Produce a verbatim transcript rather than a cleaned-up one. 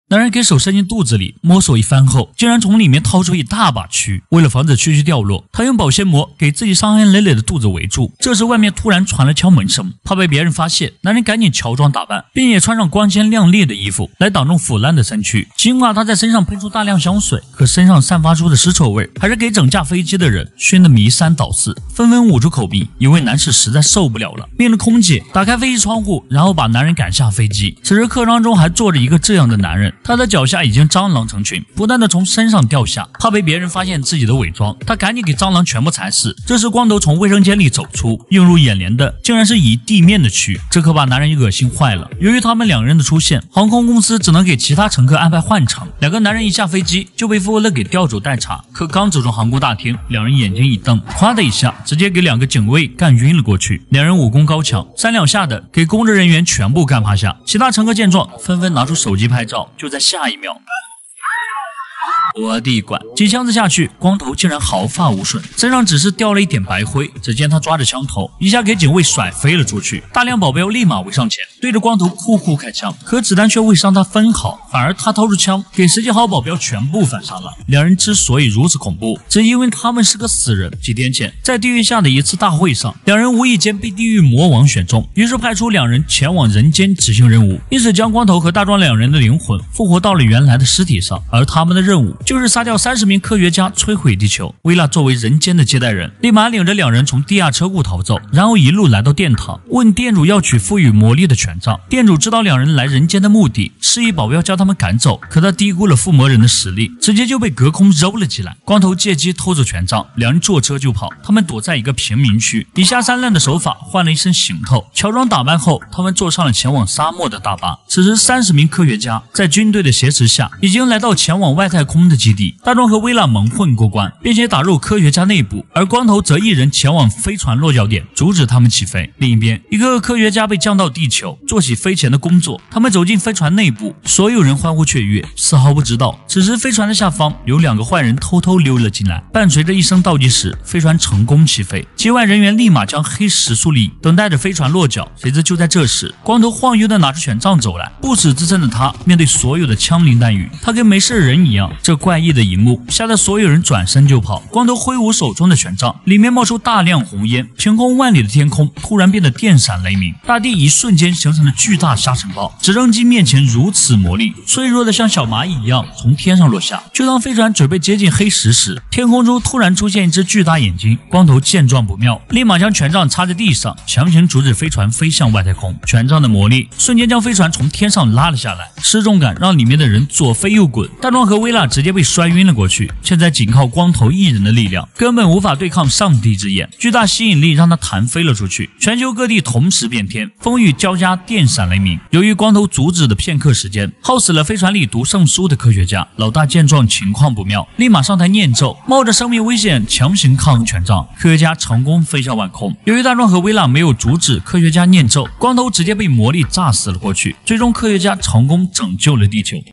男人给手伸进肚子里摸索一番后，竟然从里面掏出一大把蛆。为了防止蛆蛆掉落，他用保鲜膜给自己伤痕累累的肚子围住。这时外面突然传来敲门声，怕被别人发现，男人赶紧乔装打扮，并且穿上光鲜亮丽的衣服来挡住腐烂的身躯。尽管他在身上喷出大量香水，可身上散发出的尸臭味还是给整架飞机的人熏得迷三倒四，纷纷捂住口鼻。一位男士实在受不了了，命令空姐打开飞机窗户，然后把男人赶下飞机。此时客舱中还坐着一个这样的男人，他的脚下已经蟑螂成群，不断的从身上掉下。怕被别人发现自己的伪装，他赶紧给蟑螂全部踩死。这时光头从卫生间里走出，映入眼帘的竟然是以地面的蛆，这可把男人恶心坏了。由于他们两人的出现，航空公司只能给其他乘客安排换乘。两个男人一下飞机就被负责给调走待查，可刚走出航空大厅，两人眼睛一瞪，咵的一下直接给两个警卫干晕了过去。两人武功高强，三两下的给工作人员全部干趴下。其他乘客见状纷纷拿出手机拍照，就在下一秒我的管！几枪子下去，光头竟然毫发无损，身上只是掉了一点白灰。只见他抓着枪头，一下给警卫甩飞了出去。大量保镖立马围上前，对着光头酷酷开枪，可子弹却未伤他分毫，反而他掏出枪给十几号保镖全部反杀了。两人之所以如此恐怖，只因为他们是个死人。几天前，在地狱下的一次大会上，两人无意间被地狱魔王选中，于是派出两人前往人间执行任务，因此将光头和大壮两人的灵魂复活到了原来的尸体上。而他们的任务就是杀掉三十名科学家，摧毁地球。薇拉作为人间的接待人，立马领着两人从地下车库逃走，然后一路来到殿堂，问店主要取赋予魔力的权杖。店主知道两人来人间的目的，示意保镖将他们赶走，可他低估了附魔人的实力，直接就被隔空揉了起来。光头借机偷走权杖，两人坐车就跑。他们躲在一个贫民区，以下三滥的手法换了一身行头，乔装打扮后，他们坐上了前往沙漠的大巴。此时三十名科学家在军队的挟持下，已经来到前往外太空的基地。大壮和薇拉蒙混过关，并且打入科学家内部，而光头则一人前往飞船落脚点，阻止他们起飞。另一边，一个个科学家被降到地球，做起飞前的工作。他们走进飞船内部，所有人欢呼雀跃，丝毫不知道此时飞船的下方有两个坏人偷偷溜了进来。伴随着一声倒计时，飞船成功起飞，机外人员立马将黑石树立，等待着飞船落脚。谁知就在这时，光头晃悠的拿着权杖走来，不死之身的他面对所有的枪林弹雨，他跟没事人一样。这怪异的一幕吓得所有人转身就跑。光头挥舞手中的权杖，里面冒出大量红烟，晴空万里的天空突然变得电闪雷鸣，大地一瞬间形成了巨大沙尘暴。直升机面前如此魔力，脆弱的像小蚂蚁一样从天上落下。就当飞船准备接近黑石时，天空中突然出现一只巨大眼睛。光头见状不妙，立马将权杖插在地上，强行阻止飞船飞向外太空。权杖的魔力瞬间将飞船从天上拉了下来，失重感让里面的人左飞右滚。大壮和薇拉直接被摔晕了过去，现在仅靠光头一人的力量根本无法对抗上帝之眼，巨大吸引力让他弹飞了出去。全球各地同时变天，风雨交加，电闪雷鸣。由于光头阻止的片刻时间，耗死了飞船里读圣书的科学家。老大见状情况不妙，立马上台念咒，冒着生命危险强行抗衡权杖。科学家成功飞向晚空。由于大壮和薇拉没有阻止科学家念咒，光头直接被魔力炸死了过去。最终科学家成功拯救了地球。